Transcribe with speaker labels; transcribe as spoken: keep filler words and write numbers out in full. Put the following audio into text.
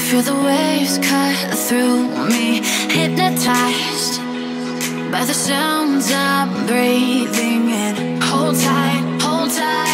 Speaker 1: Feel the waves cut through me, hypnotized by the sounds I'm breathing in. Hold tight, hold tight.